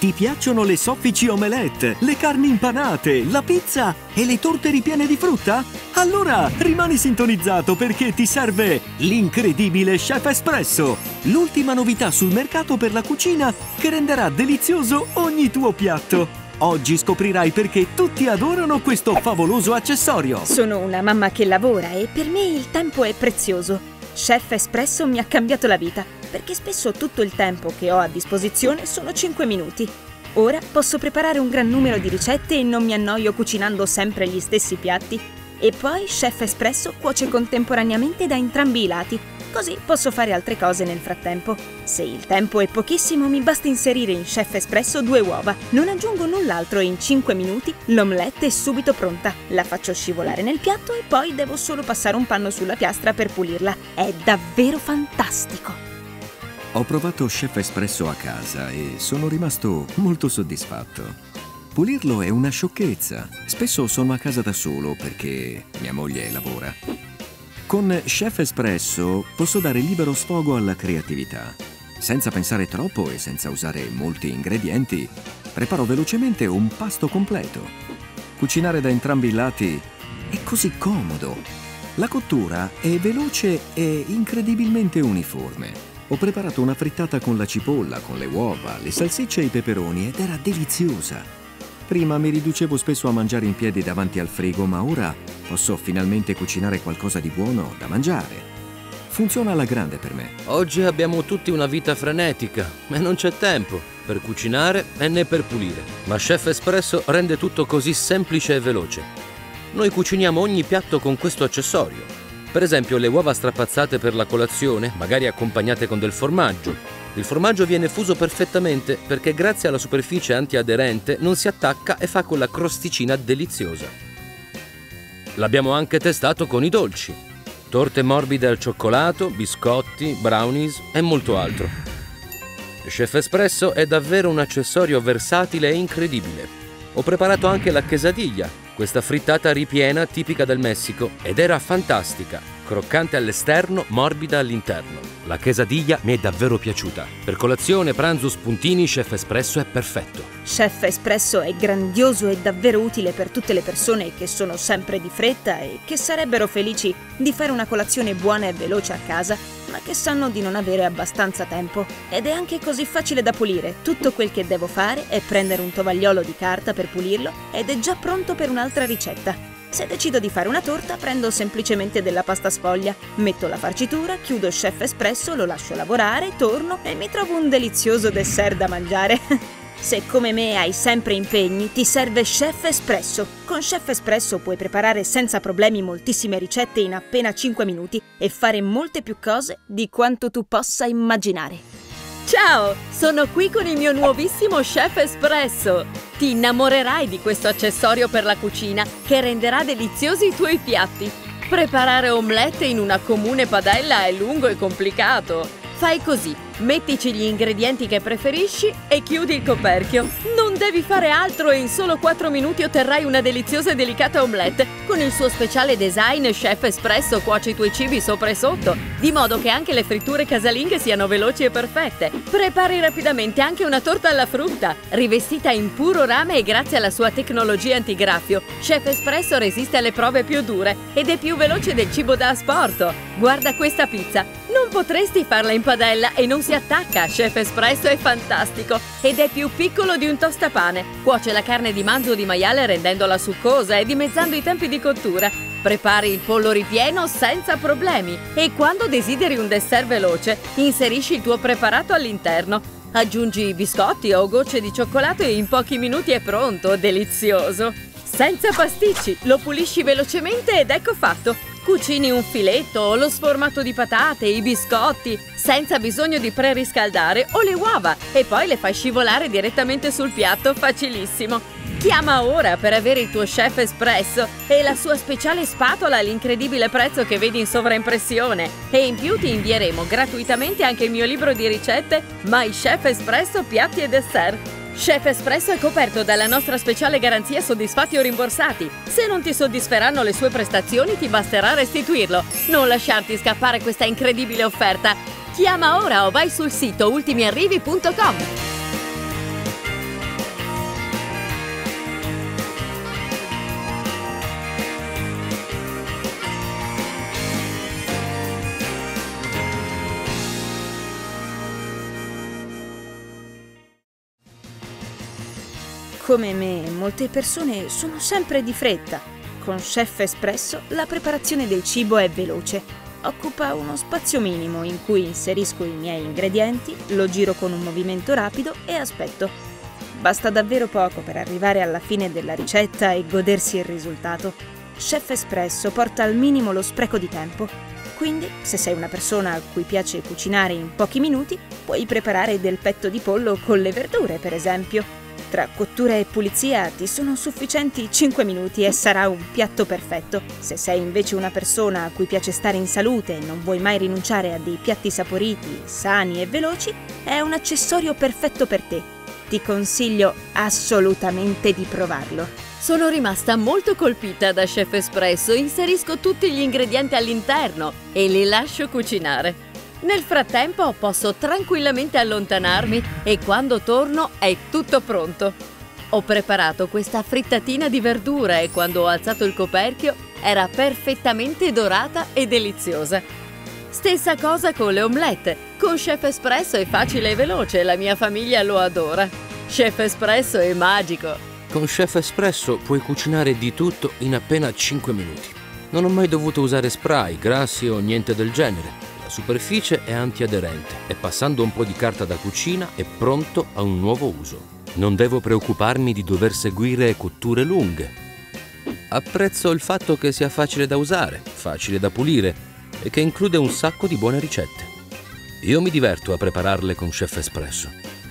Ti piacciono le soffici omelette, le carni impanate, la pizza e le torte ripiene di frutta? Allora rimani sintonizzato perché ti serve l'incredibile Chef Espresso, l'ultima novità sul mercato per la cucina che renderà delizioso ogni tuo piatto. Oggi scoprirai perché tutti adorano questo favoloso accessorio. Sono una mamma che lavora e per me il tempo è prezioso. Chef Espresso mi ha cambiato la vita, perché spesso tutto il tempo che ho a disposizione sono 5 minuti. Ora posso preparare un gran numero di ricette e non mi annoio cucinando sempre gli stessi piatti. E poi Chef Espresso cuoce contemporaneamente da entrambi i lati, così posso fare altre cose nel frattempo. Se il tempo è pochissimo, mi basta inserire in Chef Espresso 2 uova. Non aggiungo null'altro e in 5 minuti l'omelette è subito pronta. La faccio scivolare nel piatto e poi devo solo passare un panno sulla piastra per pulirla. È davvero fantastico! Ho provato Chef Espresso a casa e sono rimasto molto soddisfatto. Pulirlo è una sciocchezza. Spesso sono a casa da solo perché mia moglie lavora. Con Chef Espresso posso dare libero sfogo alla creatività. Senza pensare troppo e senza usare molti ingredienti, preparo velocemente un pasto completo. Cucinare da entrambi i lati è così comodo. La cottura è veloce e incredibilmente uniforme. Ho preparato una frittata con la cipolla, con le uova, le salsicce e i peperoni ed era deliziosa. Prima mi riducevo spesso a mangiare in piedi davanti al frigo, ma ora posso finalmente cucinare qualcosa di buono da mangiare. Funziona alla grande per me. Oggi abbiamo tutti una vita frenetica e non c'è tempo per cucinare e né per pulire. Ma Chef Espresso rende tutto così semplice e veloce. Noi cuciniamo ogni piatto con questo accessorio. Per esempio le uova strapazzate per la colazione, magari accompagnate con del formaggio. Il formaggio viene fuso perfettamente perché grazie alla superficie antiaderente non si attacca e fa quella crosticina deliziosa. L'abbiamo anche testato con i dolci. Torte morbide al cioccolato, biscotti, brownies e molto altro. Chef Espresso è davvero un accessorio versatile e incredibile. Ho preparato anche la quesadilla, questa frittata ripiena tipica del Messico, ed era fantastica, croccante all'esterno, morbida all'interno. La quesadilla mi è davvero piaciuta. Per colazione, pranzo, spuntini, Chef Espresso è perfetto. Chef Espresso è grandioso e davvero utile per tutte le persone che sono sempre di fretta e che sarebbero felici di fare una colazione buona e veloce a casa, ma che sanno di non avere abbastanza tempo. Ed è anche così facile da pulire. Tutto quel che devo fare è prendere un tovagliolo di carta per pulirlo ed è già pronto per un'altra ricetta. Se decido di fare una torta, prendo semplicemente della pasta sfoglia, metto la farcitura, chiudo Chef Espresso, lo lascio lavorare, torno e mi trovo un delizioso dessert da mangiare. Se come me hai sempre impegni, ti serve Chef Espresso. Con Chef Espresso puoi preparare senza problemi moltissime ricette in appena 5 minuti e fare molte più cose di quanto tu possa immaginare. Ciao, sono qui con il mio nuovissimo Chef Espresso. Ti innamorerai di questo accessorio per la cucina che renderà deliziosi i tuoi piatti. Preparare omelette in una comune padella è lungo e complicato. Fai così, mettici gli ingredienti che preferisci e chiudi il coperchio. Non devi fare altro e in solo 4 minuti otterrai una deliziosa e delicata omelette. Con il suo speciale design, Chef Espresso cuoce i tuoi cibi sopra e sotto, di modo che anche le fritture casalinghe siano veloci e perfette. Prepari rapidamente anche una torta alla frutta, rivestita in puro rame e grazie alla sua tecnologia antigraffio. Chef Espresso resiste alle prove più dure ed è più veloce del cibo da asporto. Guarda questa pizza, non potresti farla in padella e non si attacca. Chef Espresso è fantastico ed è più piccolo di un tostapane. Cuoce la carne di manzo o di maiale rendendola succosa e dimezzando i tempi di cottura. Prepari il pollo ripieno senza problemi e quando desideri un dessert veloce, inserisci il tuo preparato all'interno. Aggiungi biscotti o gocce di cioccolato e in pochi minuti è pronto, delizioso. Senza pasticci, lo pulisci velocemente ed ecco fatto. Cucini un filetto o lo sformato di patate, i biscotti, senza bisogno di preriscaldare o le uova e poi le fai scivolare direttamente sul piatto, facilissimo. Chiama ora per avere il tuo Chef Espresso e la sua speciale spatola all'incredibile prezzo che vedi in sovraimpressione. E in più ti invieremo gratuitamente anche il mio libro di ricette My Chef Espresso piatti e dessert. Chef Espresso è coperto dalla nostra speciale garanzia soddisfatti o rimborsati. Se non ti soddisferanno le sue prestazioni, ti basterà restituirlo. Non lasciarti scappare questa incredibile offerta. Chiama ora o vai sul sito ultimiarrivi.com. Come me, molte persone sono sempre di fretta. Con Chef Espresso la preparazione del cibo è veloce. Occupa uno spazio minimo in cui inserisco i miei ingredienti, lo giro con un movimento rapido e aspetto. Basta davvero poco per arrivare alla fine della ricetta e godersi il risultato. Chef Espresso porta al minimo lo spreco di tempo. Quindi, se sei una persona a cui piace cucinare in pochi minuti, puoi preparare del petto di pollo con le verdure, per esempio. Tra cottura e pulizia ti sono sufficienti 5 minuti e sarà un piatto perfetto. Se sei invece una persona a cui piace stare in salute e non vuoi mai rinunciare a dei piatti saporiti, sani e veloci, è un accessorio perfetto per te. Ti consiglio assolutamente di provarlo. Sono rimasta molto colpita da Chef Espresso, inserisco tutti gli ingredienti all'interno e li lascio cucinare. Nel frattempo posso tranquillamente allontanarmi e quando torno è tutto pronto. Ho preparato questa frittatina di verdura e quando ho alzato il coperchio era perfettamente dorata e deliziosa. Stessa cosa con le omelette. Con Chef Espresso è facile e veloce, la mia famiglia lo adora. Chef Espresso è magico. Con Chef Espresso puoi cucinare di tutto in appena 5 minuti. Non ho mai dovuto usare spray, grassi o niente del genere. La superficie è antiaderente e passando un po' di carta da cucina è pronto a un nuovo uso. Non devo preoccuparmi di dover seguire cotture lunghe. Apprezzo il fatto che sia facile da usare, facile da pulire e che include un sacco di buone ricette. Io mi diverto a prepararle con Chef Espresso.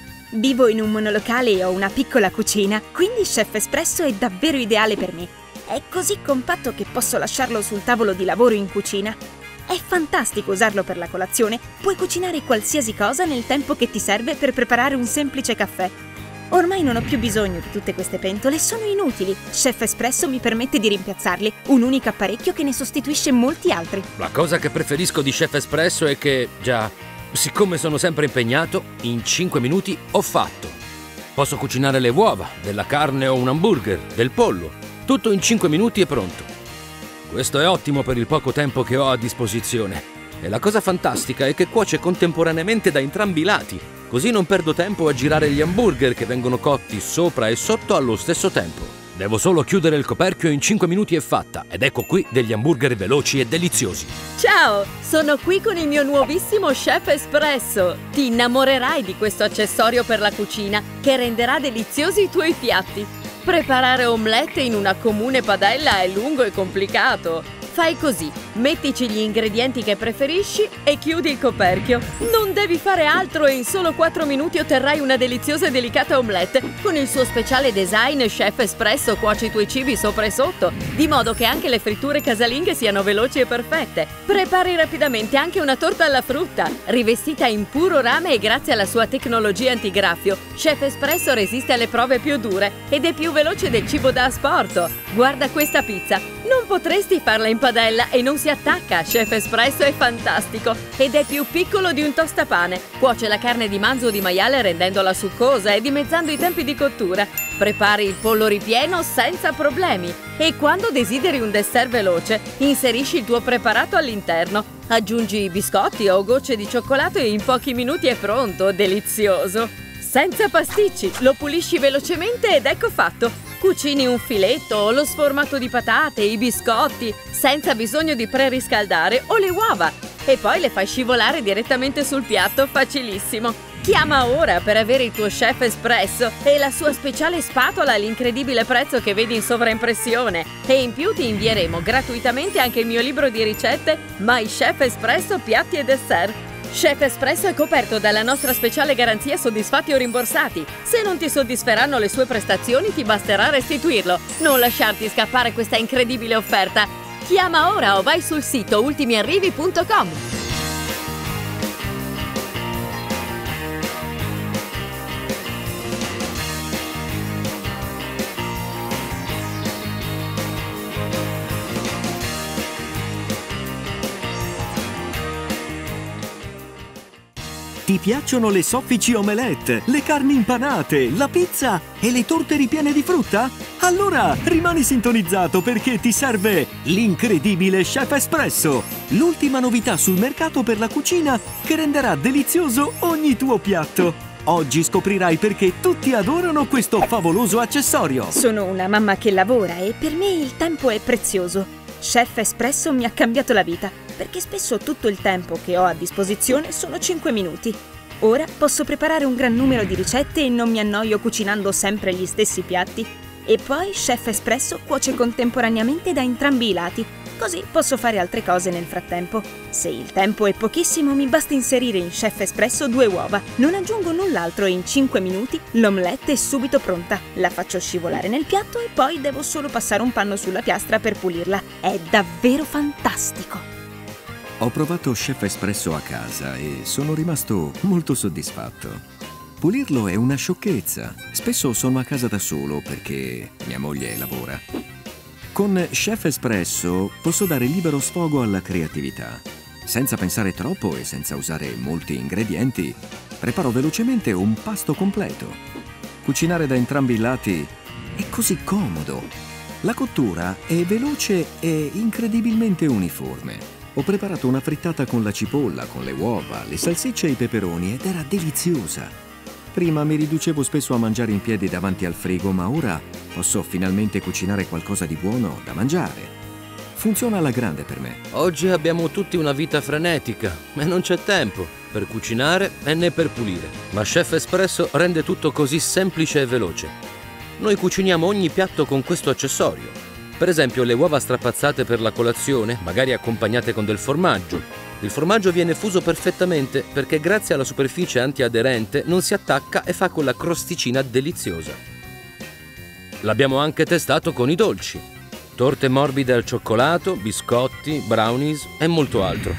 Vivo in un monolocale e ho una piccola cucina, quindi Chef Espresso è davvero ideale per me. È così compatto che posso lasciarlo sul tavolo di lavoro in cucina. È fantastico usarlo per la colazione. Puoi cucinare qualsiasi cosa nel tempo che ti serve per preparare un semplice caffè. Ormai non ho più bisogno di tutte queste pentole, sono inutili. Chef Espresso mi permette di rimpiazzarli, un unico apparecchio che ne sostituisce molti altri. La cosa che preferisco di Chef Espresso è che, siccome sono sempre impegnato, in 5 minuti ho fatto. Posso cucinare le uova, della carne o un hamburger, del pollo. Tutto in 5 minuti è pronto. Questo è ottimo per il poco tempo che ho a disposizione. E la cosa fantastica è che cuoce contemporaneamente da entrambi i lati, così non perdo tempo a girare gli hamburger che vengono cotti sopra e sotto allo stesso tempo. Devo solo chiudere il coperchio e in 5 minuti è fatta, ed ecco qui degli hamburger veloci e deliziosi. Ciao, sono qui con il mio nuovissimo Chef Espresso. Ti innamorerai di questo accessorio per la cucina che renderà deliziosi i tuoi piatti. Preparare omelette in una comune padella è lungo e complicato. Fai così, mettici gli ingredienti che preferisci e chiudi il coperchio. Non devi fare altro e in solo 4 minuti otterrai una deliziosa e delicata omelette. Con il suo speciale design, Chef Espresso cuoce i tuoi cibi sopra e sotto, di modo che anche le fritture casalinghe siano veloci e perfette. Prepari rapidamente anche una torta alla frutta, rivestita in puro rame e grazie alla sua tecnologia antigraffio. Chef Espresso resiste alle prove più dure ed è più veloce del cibo da asporto. Guarda questa pizza, non potresti farla in padella e non si attacca. Chef Espresso è fantastico ed è più piccolo di un tostapane. Cuoce la carne di manzo o di maiale rendendola succosa e dimezzando i tempi di cottura. Prepari il pollo ripieno senza problemi e quando desideri un dessert veloce inserisci il tuo preparato all'interno. Aggiungi i biscotti o gocce di cioccolato e in pochi minuti è pronto, delizioso. Senza pasticci, lo pulisci velocemente ed ecco fatto. Cucini un filetto, lo sformato di patate, i biscotti, senza bisogno di preriscaldare o le uova. E poi le fai scivolare direttamente sul piatto, facilissimo. Chiama ora per avere il tuo Chef Espresso e la sua speciale spatola all'incredibile prezzo che vedi in sovraimpressione. E in più ti invieremo gratuitamente anche il mio libro di ricette My Chef Espresso Piatti e Dessert. Chef Espresso è coperto dalla nostra speciale garanzia soddisfatti o rimborsati. Se non ti soddisferanno le sue prestazioni, ti basterà restituirlo. Non lasciarti scappare questa incredibile offerta. Chiama ora o vai sul sito ultimiarrivi.com. Ti piacciono le soffici omelette, le carni impanate, la pizza e le torte ripiene di frutta? Allora rimani sintonizzato perché ti serve l'incredibile Chef Espresso, l'ultima novità sul mercato per la cucina che renderà delizioso ogni tuo piatto. Oggi scoprirai perché tutti adorano questo favoloso accessorio. Sono una mamma che lavora e per me il tempo è prezioso. Chef Espresso mi ha cambiato la vita, perché spesso tutto il tempo che ho a disposizione sono 5 minuti. Ora posso preparare un gran numero di ricette e non mi annoio cucinando sempre gli stessi piatti. E poi Chef Espresso cuoce contemporaneamente da entrambi i lati, così posso fare altre cose nel frattempo. Se il tempo è pochissimo, mi basta inserire in Chef Espresso 2 uova. Non aggiungo null'altro e in 5 minuti l'omelette è subito pronta. La faccio scivolare nel piatto e poi devo solo passare un panno sulla piastra per pulirla. È davvero fantastico! Ho provato Chef Espresso a casa e sono rimasto molto soddisfatto. Pulirlo è una sciocchezza. Spesso sono a casa da solo perché mia moglie lavora. Con Chef Espresso posso dare libero sfogo alla creatività. Senza pensare troppo e senza usare molti ingredienti, preparo velocemente un pasto completo. Cucinare da entrambi i lati è così comodo. La cottura è veloce e incredibilmente uniforme. Ho preparato una frittata con la cipolla, con le uova, le salsicce e i peperoni ed era deliziosa. Prima mi riducevo spesso a mangiare in piedi davanti al frigo, ma ora posso finalmente cucinare qualcosa di buono da mangiare. Funziona alla grande per me. Oggi abbiamo tutti una vita frenetica e non c'è tempo per cucinare e né per pulire. Ma Chef Espresso rende tutto così semplice e veloce. Noi cuciniamo ogni piatto con questo accessorio. Per esempio le uova strapazzate per la colazione, magari accompagnate con del formaggio. Il formaggio viene fuso perfettamente perché grazie alla superficie antiaderente non si attacca e fa quella crosticina deliziosa. L'abbiamo anche testato con i dolci. Torte morbide al cioccolato, biscotti, brownies e molto altro.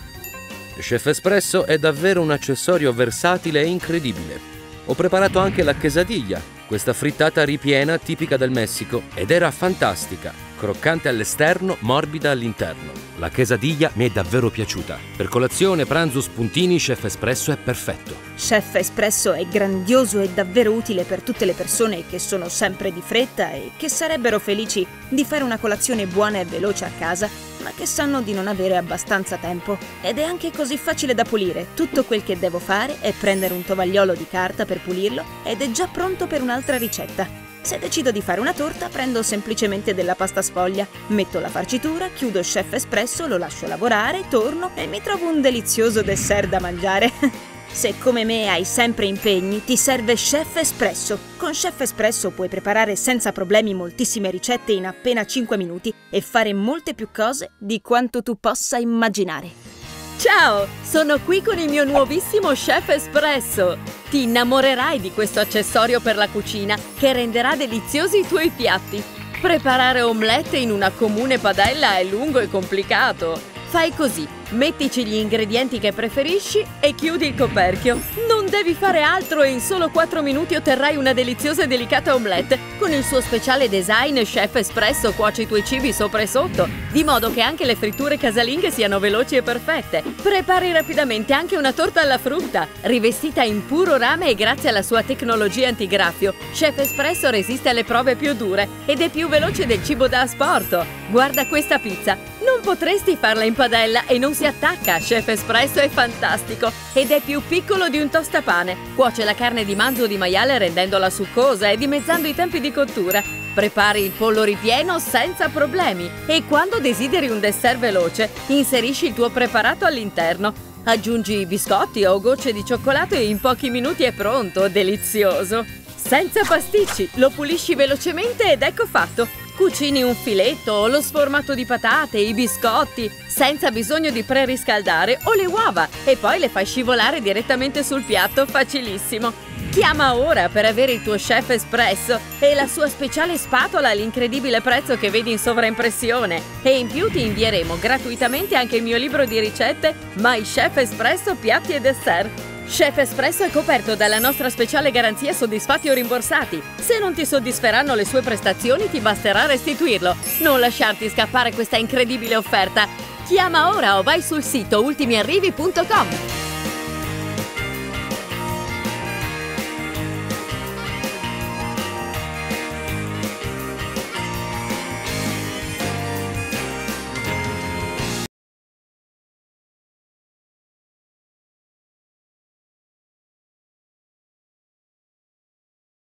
Chef Espresso è davvero un accessorio versatile e incredibile. Ho preparato anche la quesadilla, questa frittata ripiena tipica del Messico, ed era fantastica, croccante all'esterno, morbida all'interno. La quesadilla mi è davvero piaciuta. Per colazione, pranzo, spuntini, Chef Espresso è perfetto. Chef Espresso è grandioso e davvero utile per tutte le persone che sono sempre di fretta e che sarebbero felici di fare una colazione buona e veloce a casa, ma che sanno di non avere abbastanza tempo. Ed è anche così facile da pulire. Tutto quel che devo fare è prendere un tovagliolo di carta per pulirlo ed è già pronto per un'altra ricetta. Se decido di fare una torta, prendo semplicemente della pasta sfoglia, metto la farcitura, chiudo Chef Espresso, lo lascio lavorare, torno e mi trovo un delizioso dessert da mangiare. Se come me hai sempre impegni, ti serve Chef Espresso. Con Chef Espresso puoi preparare senza problemi moltissime ricette in appena 5 minuti e fare molte più cose di quanto tu possa immaginare. Ciao, sono qui con il mio nuovissimo Chef Espresso. Ti innamorerai di questo accessorio per la cucina che renderà deliziosi i tuoi piatti. Preparare omelette in una comune padella è lungo e complicato. Fai così, mettici gli ingredienti che preferisci e chiudi il coperchio. Non devi fare altro e in solo 4 minuti otterrai una deliziosa e delicata omelette. Con il suo speciale design, Chef Espresso cuoce i tuoi cibi sopra e sotto, di modo che anche le fritture casalinghe siano veloci e perfette. Prepari rapidamente anche una torta alla frutta, rivestita in puro rame e grazie alla sua tecnologia antigraffio. Chef Espresso resiste alle prove più dure ed è più veloce del cibo da asporto. Guarda questa pizza, non potresti farla in padella e non si attacca. Chef Espresso è fantastico ed è più piccolo di un tostapane. Cuoce la carne di manzo o di maiale rendendola succosa e dimezzando i tempi di cottura. Prepari il pollo ripieno senza problemi e quando desideri un dessert veloce, inserisci il tuo preparato all'interno. Aggiungi i biscotti o gocce di cioccolato e in pochi minuti è pronto, delizioso. Senza pasticci, lo pulisci velocemente ed ecco fatto. Cucini un filetto, lo sformato di patate, i biscotti, senza bisogno di preriscaldare o le uova e poi le fai scivolare direttamente sul piatto, facilissimo. Chiama ora per avere il tuo Chef Espresso e la sua speciale spatola all'incredibile prezzo che vedi in sovraimpressione. E in più ti invieremo gratuitamente anche il mio libro di ricette My Chef Espresso piatti e dessert. Chef Espresso è coperto dalla nostra speciale garanzia soddisfatti o rimborsati. Se non ti soddisferanno le sue prestazioni, ti basterà restituirlo. Non lasciarti scappare questa incredibile offerta. Chiama ora o vai sul sito ultimiarrivi.com.